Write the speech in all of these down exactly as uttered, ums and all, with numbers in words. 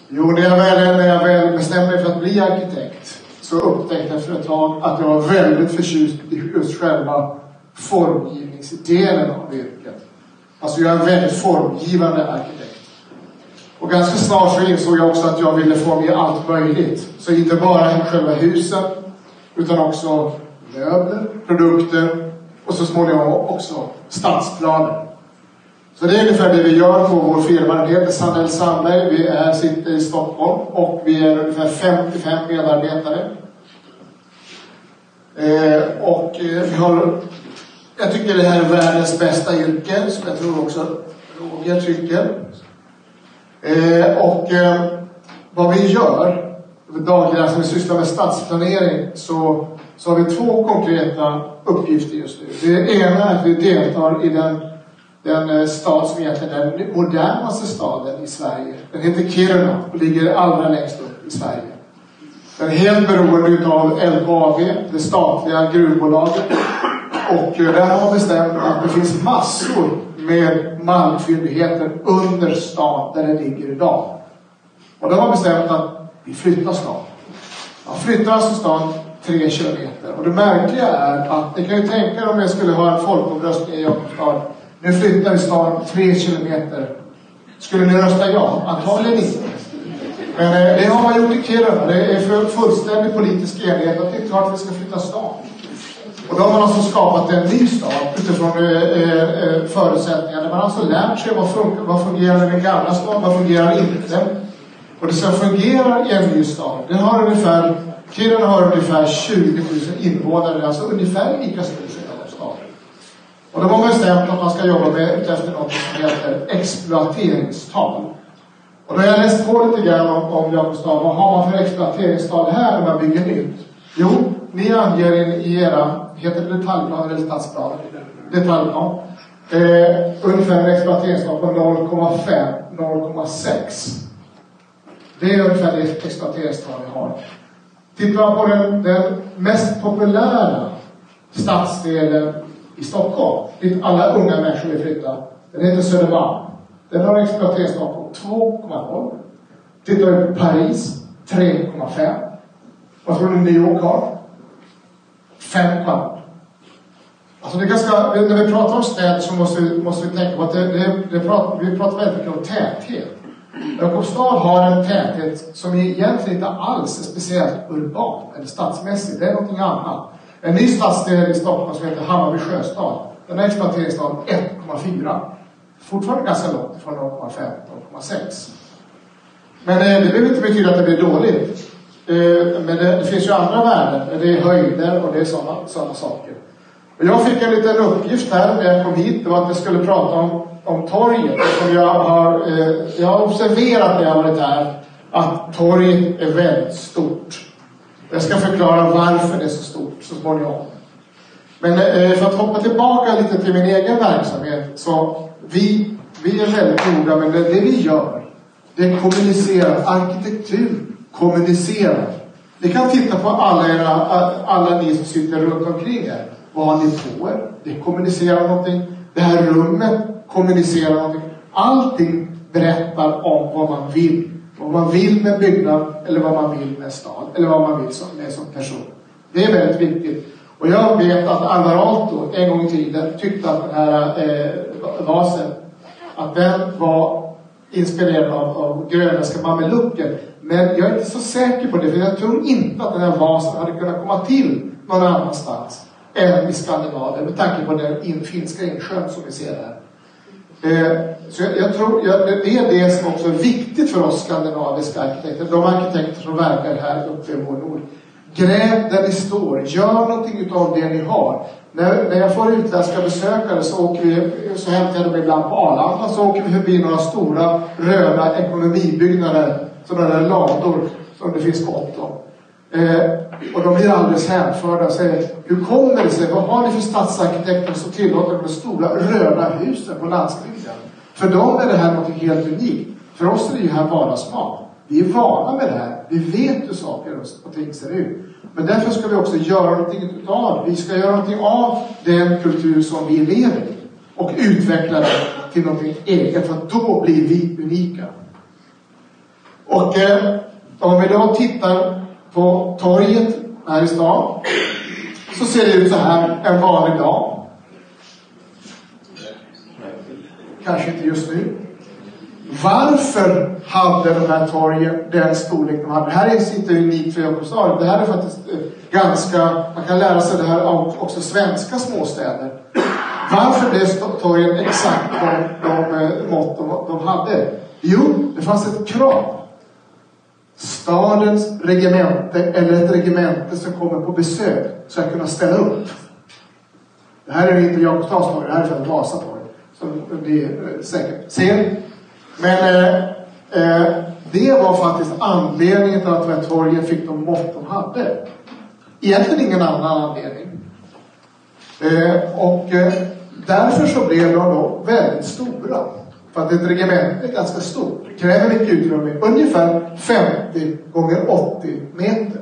Jo, när jag väl, när jag väl bestämde mig för att bli arkitekt så upptäckte jag efter ett tag att jag var väldigt förtjust i just själva formgivningsdelen av yrket. Alltså jag är en väldigt formgivande arkitekt. Och ganska snart så insåg jag också att jag ville formge allt möjligt. Så inte bara själva husen utan också möbler, produkter och så småningom också stadsplaner. Så det är ungefär det vi gör på vår firma. Det heter Sandell Sandberg. Vi är, sitter i Stockholm och vi är ungefär femtiofem medarbetare. Eh, och eh, vi har, jag tycker det här är världens bästa yrke, som jag tror också Roger tycker. Eh, och eh, vad vi gör dagligen som vi sysslar med stadsplanering, så, så har vi två konkreta uppgifter just nu. Det ena är att vi deltar i den Den stad som egentligen är den modernaste staden i Sverige. Den heter Kiruna och ligger allra längst upp i Sverige. Den är helt beroende av L K A B, det statliga gruvbolaget. Och där har man bestämt att det finns massor med malmfyndigheter under stan där den ligger idag. Och då har man bestämt att vi flyttar stan. Man flyttar alltså stan tre kilometer. Och det märkliga är att ni kan ju tänka er om jag skulle ha en folkomröstning i Jakobstad. Nu flyttar vi stan tre kilometer. Skulle ni rösta ja? Antagligen inte. Men eh, det har man gjort i Kiruna. Det är för fullständig politisk enighet att det är klart att vi ska flytta stan. Och då har man alltså skapat en ny stad utifrån eh, eh, förutsättningar. Där man alltså lärt sig vad, fun- vad fungerar i den gamla staden, vad fungerar inte. Och det som fungerar i en ny stad, det har ungefär, Kiruna har ungefär tjugo tusen invånare, alltså ungefär lika stort som staden. Och då har man bestämt att man ska jobba med efter något som heter exploateringstal. Och då har jag läst på lite grann om, om Jakobstad. Vad har man för exploateringstal här när man bygger nytt? Jo, ni anger i era, heter det detaljplan eller stadsplan? Detaljplan. Eh, ungefär en exploateringstal på noll komma fem till noll komma sex. Det är ungefär det exploateringstal vi har. Tittar man på den, den mest populära stadsdelen i Stockholm, dit alla unga människor vill flytta. Den heter Södermalm. Den har exploateringstal på två komma noll. Tittar vi på Paris, tre komma fem. Vad tror ni New York har? fem komma noll. Alltså det är ganska, när vi pratar om städer så måste vi, måste vi tänka på att det, det, det pratar, vi pratar väldigt mycket om täthet. Jakobstad har en täthet som egentligen inte alls är speciellt urban eller stadsmässig. Det är någonting annat. En ny stadsdel i Stockholm som heter Hammarby Sjöstad. Den har exploateringsstad ett komma fyra. Fortfarande ganska långt från noll komma fem till noll komma sex. Men eh, det behöver inte betyda att det blir dåligt. Eh, men det, det finns ju andra värden. Det är höjder och det är sådana, sådana saker. Och jag fick en liten uppgift här när jag kom hit. Det var att jag skulle prata om, om torget. Som jag, har, eh, jag har observerat när jag har varit här att torget är väldigt stort. Jag ska förklara varför det är så stort så småningom. Men eh, för att hoppa tillbaka lite till min egen verksamhet. Så vi, vi är väldigt noga, men det, det vi gör, det kommunicerar. Arkitektur kommunicerar. Ni kan titta på alla, era, alla ni som sitter runt omkring er. Vad har ni på er? Det kommunicerar någonting. Det här rummet kommunicerar någonting. Allting berättar om vad man vill. Vad man vill med byggnad eller vad man vill med stad. Eller vad man vill som, med som person. Det är väldigt viktigt. Och jag vet att Alvarado en gång i tiden tyckte att den här eh, vasen, att den var inspirerad av, av grönländska mamelucker. Men jag är inte så säker på det. För jag tror inte att den här vasen hade kunnat komma till någon annanstans än i Skandinavien. Med tanke på den in, finska insjön som vi ser där. Eh, så jag, jag tror jag, det är det som också är viktigt för oss skandinaviska arkitekter. De arkitekter som verkar här uppe i vår nord. Gräv där ni står. Gör någonting av det ni har. När, när jag får utländska besökare så, åker vi, så hämtar jag dem ibland på Arlanda. Så åker vi förbi några stora röda ekonomibyggnader. Sådana där lador som det finns gott om. Eh, och de blir alldeles hänförda och säger, hur kommer det sig? Vad har ni för stadsarkitekter som tillåter de stora röda husen på landsbygden? För dem är det här något helt unikt. För oss är det ju här vardagsmat. Vi är vana med det här. Vi vet hur saker och ting ser ut. Men därför ska vi också göra någonting av. Vi ska göra någonting av den kultur som vi lever i. Och utveckla den till någonting eget. För att då blir vi unika. Och eh, om vi då tittar på torget här i stan, så ser det ut så här en vanlig dag. Kanske inte just nu. Varför hade de här torgen den storlek de hade? Det här är inte unikt för Jakobstad. Det här är faktiskt ganska, man kan lära sig det här av också svenska småstäder. Varför blev torgen exakt de, de mått de, de hade? Jo, det fanns ett krav. Stadens regemente eller ett regemente som kommer på besök ska kunna ställa upp. Det här är inte Jakobstads torg, det här är för Vasa torg. Som ni säkert ser. Men eh, eh, det var faktiskt anledningen till att de här torgen fick de mått de hade. Egentligen ingen annan anledning. Eh, och eh, därför så blev de då väldigt stora. För att ett regement är ganska stort. Det kräver mycket utrymme. Ungefär femtio gånger åttio meter.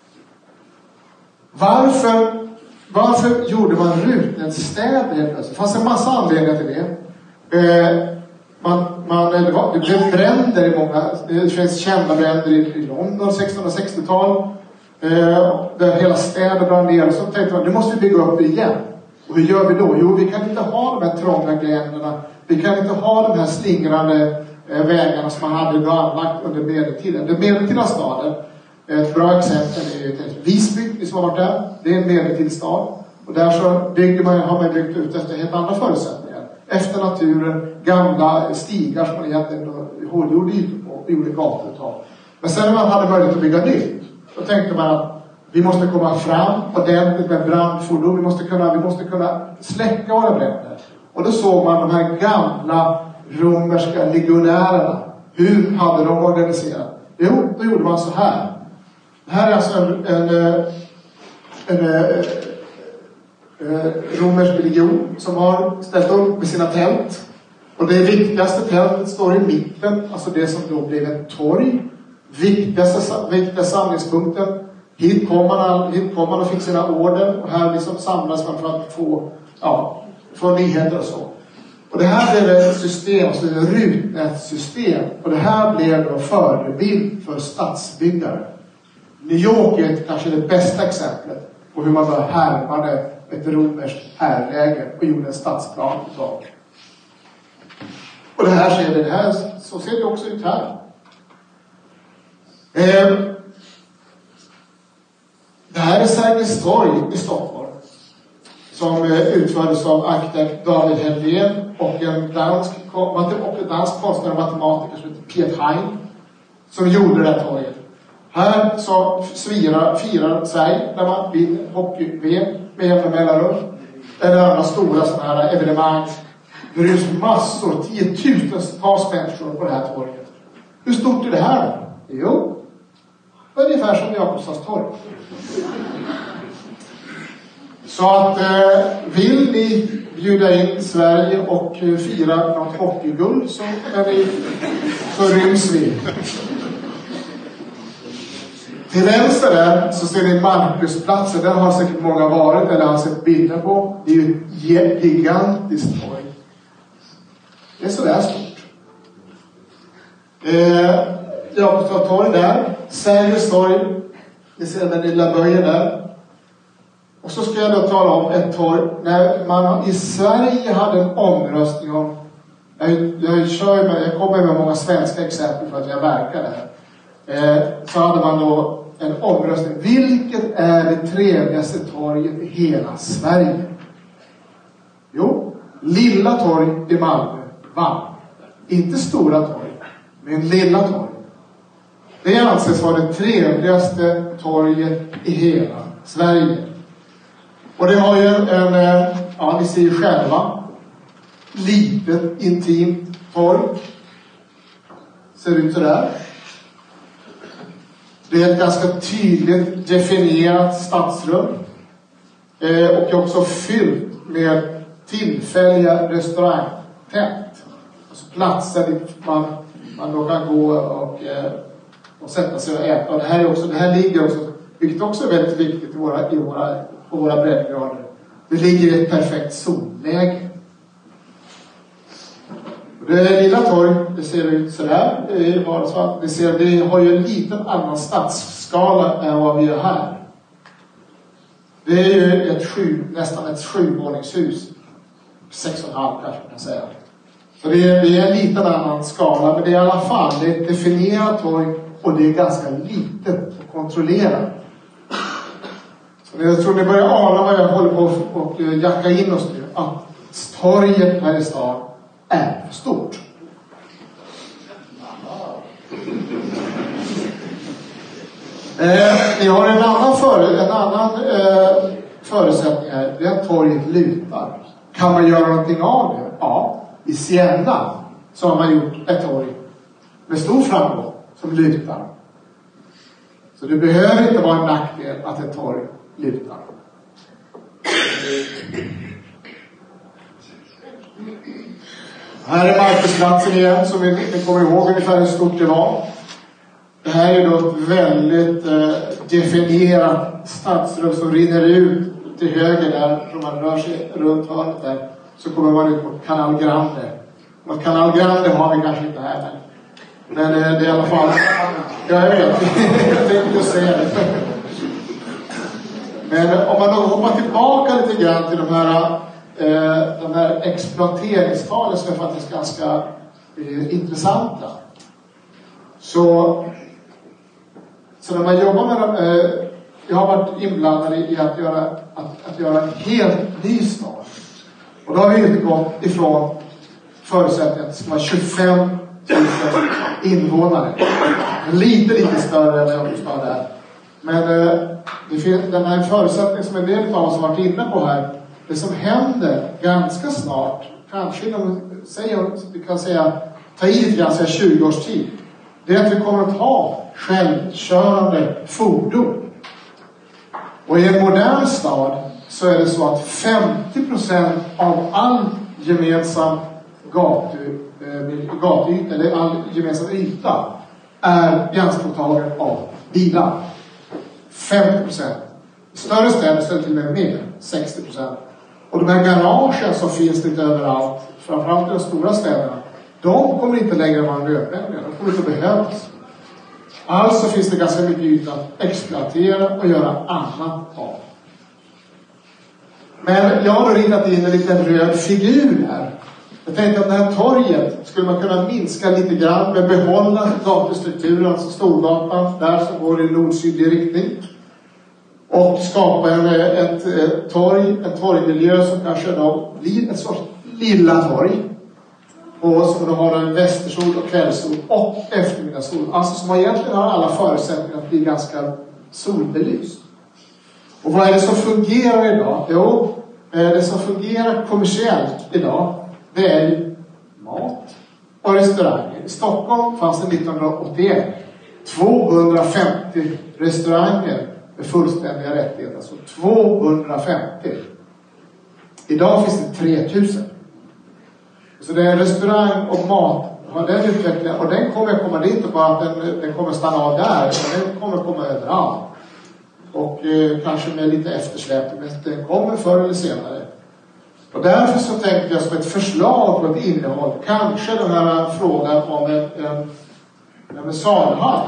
Varför, varför gjorde man rutnätsstäder helt plötsligt? Det fanns en massa anledningar till det. Eh, man, man, det, var, det blev bränder i många... Det finns kända bränder i, i London sextonhundrasextiotal. Eh, där hela städer brann ner. Så tänkte man, nu måste vi bygga upp det igen. Och hur gör vi då? Jo, vi kan inte ha de här trånga gränderna. Vi kan inte ha de här slingrande eh, vägarna som man hade då anlagt under medeltiden. Den medeltida staden, ett bra exempel är Visby, ni som har varit där. Det är en medeltidsstad. Och där så bygger man, har man byggt ut efter helt andra förutsättningar. Efter naturen, gamla stigar som man egentligen hårdgjorde och gjorde gator och tak. Men sen när man hade möjlighet att bygga nytt, då tänkte man att vi måste komma fram ordentligt med brandfordon. Vi måste kunna, vi måste kunna släcka våra bränder. Och då såg man de här gamla romerska legionärerna. Hur hade de organiserat? Jo, då gjorde man så här. Det här är alltså en, en, en, en, en, en romersk legion som har ställt upp med sina tält. Och det viktigaste tältet står i mitten. Alltså det som då blev ett torg. Viktigaste, viktigaste samlingspunkten. Hit kom, man, hit kom man och fick sina order. Och här liksom samlas man för att få, ja, få nyheter och så. Och det här blev ett system, så ett rutnätssystem. Och det här blev då förebild för stadsbyggare. New York är kanske det bästa exemplet på hur man då härmade ett romerskt härläge och gjorde en stadsplan utav. Och det här ser det, det här, så ser det också ut här. Eh, det här är Sergels torg i Stockholm. Som eh, utfördes av arkitekt David Helldén och en dansk, och en dansk konstnär och matematiker som heter Piet Hein. Som gjorde det här torget. Här så firar, firar Sverige när man vinner hockey-V M med jämna mellanrum. Eller andra stora sådana här evenemang. Det är massor, tiotusentals människor på det här torget. Hur stort är det här då? Jo, ungefär som Jakobstads torg. Så att eh, vill ni bjuda in Sverige och eh, fira något hockeyguld så, vi, så ryms vi. Till vänster där så ser ni Markusplatsen. Där har säkert många varit eller har sett bilder på. Det är ju ett gigantiskt torg. Det är sådär stort. Eh, Jakobstads torg där. Sergels torg. Ni ser den lilla böjen där. Och så ska jag då tala om ett torg. När man i Sverige hade en omröstning om... Jag, jag, kör med, jag kommer med många svenska exempel för att jag verkar där. Eh, så hade man då en omröstning. Vilket är det trevligaste torget i hela Sverige? Jo, Lilla torg i Malmö vann. Inte Stora torg, men Lilla torg. Det anses vara det trevligaste torget i hela Sverige. Och det har ju en, ja ni ser ju själva, litet intimt torg. Ser ut så där. Det är ett ganska tydligt definierat stadsrum. Eh, och också fyllt med tillfälliga restaurangtält. Alltså platser dit man, man då kan gå och, eh, och sätta sig och äta. Och det här, är också, det här ligger också, vilket också är väldigt viktigt i våra, i våra, på våra breddgrader. Det ligger i ett perfekt solläge. Det lilla torg, det ser ut sådär. Det, var så, det, ser, det har ju en liten annan stadsskala än vad vi har här. Det är ju ett sju, nästan ett sjuvåningshus. Sex och en halv kanske man kan säga. Så det är, det är en liten annan skala, men det är i alla fall det är ett definierat torg och det är ganska litet att kontrollera. Så jag tror ni börjar ana vad jag håller på och, och jacka in oss nu. Att torget här i stan är för stort. Eh, vi har en annan, för, en annan eh, förutsättning här. Det är att torget lutar. Kan man göra någonting av det? Ja. I Siena så har man gjort ett torg med stor framgång som lutar. Så det behöver inte vara en nackdel att ett torg lutar. Här är Markusplatsen igen, som vi inte kommer ihåg ungefär hur stort det var. Det här är då ett väldigt eh, definierat stadsrum som rinner ut till höger där, som man rör sig runt hörnet där. Så kommer man ut på Canal Grande. Och Canal Grande har vi kanske inte här, men, men eh, det är i alla fall... Ja, jag vet. Jag tänkte säga det. Men om man då hoppar tillbaka lite grann till de här... Eh, de här exploateringstalen som är faktiskt ganska eh, intressanta. Så, så när man jobbar med dem, eh, jag har varit inblandad i att göra, att, att göra en helt ny stad. Och då har vi utgått ifrån förutsättningen att det ska vara tjugofem tusen invånare. Lite, lite större än jag stad där. Men eh, det finns, den här förutsättningen som en del av oss har varit inne på här. Det som händer ganska snart, kanske inom, säger, vi kan säga, ta i lite grann, säga tjugo års tid. Det är att vi kommer att ha självkörande fordon. Och i en modern stad så är det så att femtio procent av all gemensam gatu, eh, gatuyta, eller all gemensam yta är ianspråktagen av bilar. femtio procent. Större städer ställer till med mer, sextio procent. Och de här garagen som finns lite överallt, framförallt i de stora städerna, de kommer inte längre vara nödvändiga. De kommer inte behövas. Alltså finns det ganska mycket yta att exploatera och göra annat av. Men jag har då ritat in en liten röd figur här. Jag tänkte att det här torget skulle man kunna minska lite grann med behålla gatustrukturen, alltså Storgatan, där som går i nord-sydlig riktning. Och skapa en, ett, ett torg, en torgmiljö som kanske då blir ett sorts lilla torg. Och som då har en västersol och kvällssol och eftermiddagssol. Alltså som egentligen har alla förutsättningar att bli ganska solbelyst. Och vad är det som fungerar idag? Jo, det som fungerar kommersiellt idag, det är ju mat och restauranger. I Stockholm fanns det nittonhundraåttioett tvåhundrafemtio restauranger med fullständiga rättigheter. Alltså tvåhundrafemtio. Idag finns det tre tusen. Så det är restaurang och mat har den utvecklingen. Och den kommer komma dit och bara att den, den kommer stanna av där. Den kommer komma överallt. Och eh, kanske med lite eftersläpning. Men den kommer förr eller senare. Och därför så tänkte jag som ett förslag på ett innehåll. Kanske den här frågan om en, en, en salhall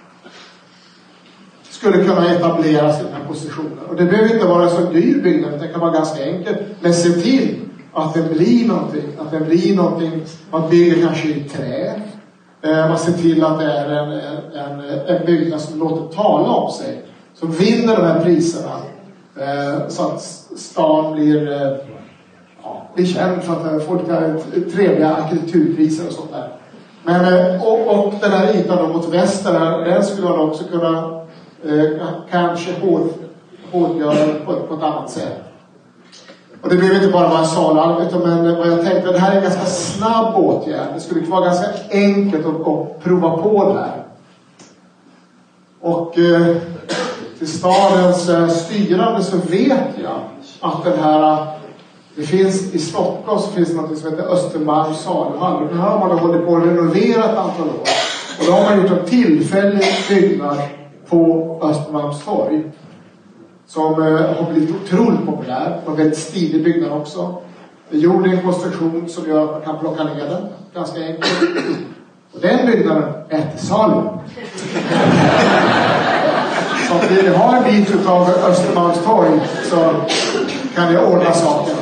skulle kunna etableras i den här positionen. Och det behöver inte vara så dyr byggnad, det kan vara ganska enkelt. Men se till att det blir någonting, att det blir någonting, man bygger kanske i trä. Eh, man ser till att det är en, en, en byggnad som låter tala om sig. Som vinner de här priserna. Eh, så att stan blir, eh, ja, blir känd för att få lite trevliga arkitekturpriser och sånt där. Men, eh, och, och den här ytan då mot väster, den skulle man också kunna Eh, kanske hård, hårdgöra på, på ett annat sätt. Och det behöver inte bara vara en salhall, men vad jag tänkte, det här är en ganska snabb åtgärd. Det skulle vara ganska enkelt att, att prova på det här. Och eh, till stadens eh, styrande så vet jag att den här, det finns i Stockholm så finns det något som heter Östermalms salhall. Och den här har man hållit på att renovera ett antal år. Och då har man gjort en tillfällig byggnad på Östermalmstorg som eh, har blivit otroligt populär och väldigt stilig byggnad också. Vi gjorde en konstruktion som gör att man kan plocka ner den ganska enkelt. Och den byggnaden är till salu. Så om ni har en bit av Östermalmstorg så kan ni ordna saken.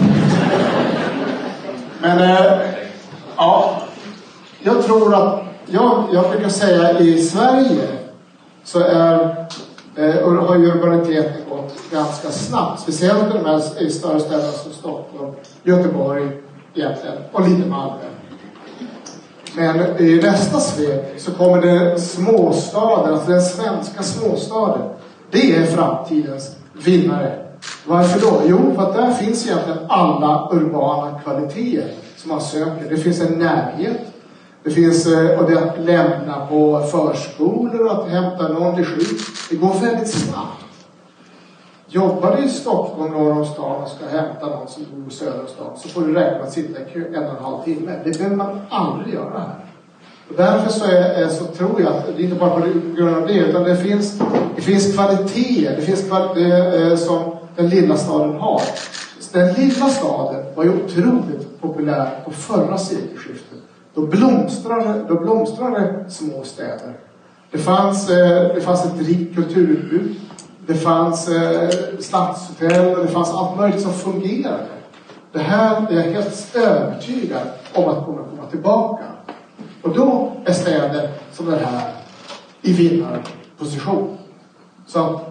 Men eh, ja, jag tror att jag, jag brukar säga i Sverige så är eh, har urbaniteten gått ganska snabbt. Speciellt i de här i större städerna som Stockholm, Göteborg egentligen och lite Malmö. Men i nästa svep så kommer det småstaden, alltså den svenska småstaden. Det är framtidens vinnare. Varför då? Jo, för att där finns egentligen alla urbana kvaliteter som man söker. Det finns en närhet. Det finns och det att lämna på förskolor och att hämta någon till sjuk. Det går väldigt snabbt. Jobbar du i Stockholm norr om stan och ska hämta någon som bor i södra stan så får du räkna med att sitta i kö en och en halv timme. Det behöver man aldrig göra här. Och därför så, är, så tror jag att det är inte bara på grund av det utan det finns, det finns kvaliteter. Det finns kvaliteter som den lilla staden har. Den lilla staden var ju otroligt populär på förra sekelskiftet. Då blomstrade, då blomstrade små städer. Det fanns, det fanns ett rikt kulturutbud. Det fanns eh, stadshotell och det fanns allt möjligt som fungerade. Det här är jag helt övertygad om att kommer komma tillbaka. Och då är städer som den här i vinnarposition. Så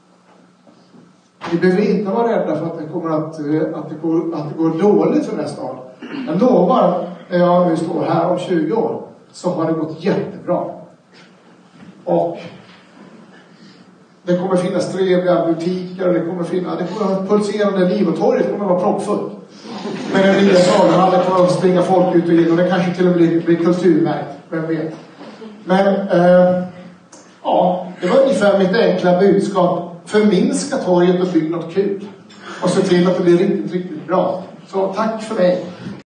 vi behöver inte vara rädda för att det kommer att, att, det går, att det går dåligt för den här staden. Jag lovar, när jag nu står här om tjugo år så har det gått jättebra. Och det kommer finnas trevliga butiker och det kommer finnas, det kommer att pulserande liv och torget kommer att vara proppfullt. Men den nya saluhallen kommer att springa folk ut och in och det kanske till och med blir, blir kulturmärkt, vem vet. Men eh, ja, det var ungefär mitt enkla budskap. Förminska torget och bygg något kul. Och se till att det blir riktigt, riktigt bra. Så tack för mig.